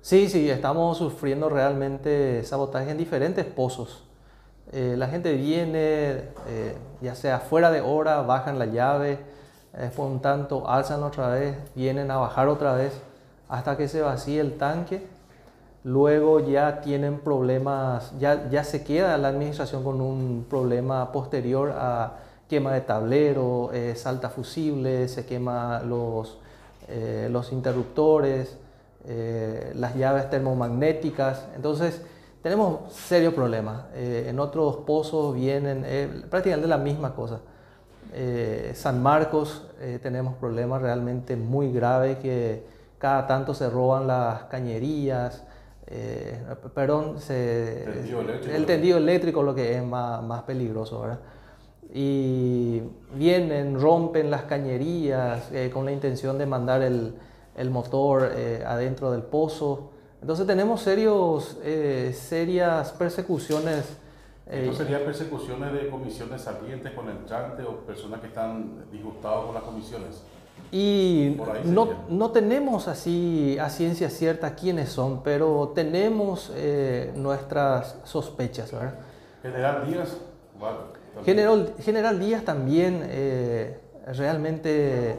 Sí, sí, estamos sufriendo realmente sabotaje en diferentes pozos. La gente viene, ya sea fuera de hora, bajan la llave, después un tanto alzan otra vez, vienen a bajar otra vez hasta que se vacíe el tanque. Luego ya tienen problemas, ya se queda la administración con un problema posterior a quema de tablero, salta fusibles, se quema los interruptores, las llaves termomagnéticas. Entonces tenemos serios problemas. En otros pozos vienen prácticamente la misma cosa. San Marcos tenemos problemas realmente muy graves que cada tanto se roban las cañerías. Perdón, el tendido eléctrico lo que es más peligroso, ¿verdad? Y vienen, rompen las cañerías con la intención de mandar el motor adentro del pozo. Entonces tenemos serias persecuciones. ¿Esto sería persecuciones de comisiones salientes con el chante o personas que están disgustados con las comisiones? Y no tenemos así a ciencia cierta quiénes son, pero tenemos nuestras sospechas, ¿verdad? General Díaz, General Díaz también, realmente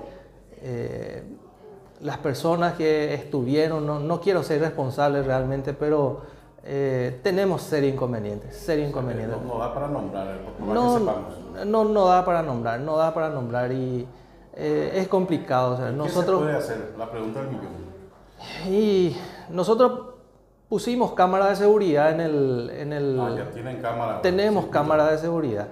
las personas que estuvieron, no quiero ser responsable realmente, pero tenemos serios inconvenientes. No da para nombrar, por más que sepamos. No da para nombrar y es complicado. O sea, ¿Qué se puede hacer? La pregunta del millón. Y nosotros pusimos cámara de seguridad Ya tienen cámara. Tenemos cámara de seguridad.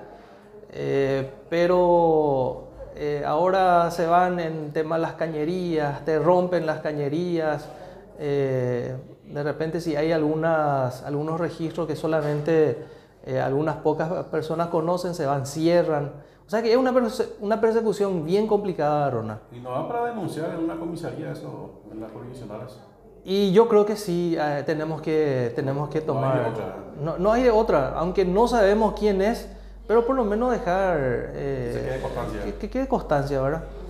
Pero ahora se van en tema de las cañerías, te rompen las cañerías. De repente si hay algunos registros que solamente algunas pocas personas conocen, se van, cierran. O sea que es una persecución bien complicada, Ronald. ¿Y no va para denunciar en una comisaría eso, en las jurisdiccionales? Y yo creo que sí, tenemos que tomar... No hay de otra. No hay de otra, aunque no sabemos quién es, pero por lo menos dejar... Que quede constancia. Que quede constancia, ¿verdad?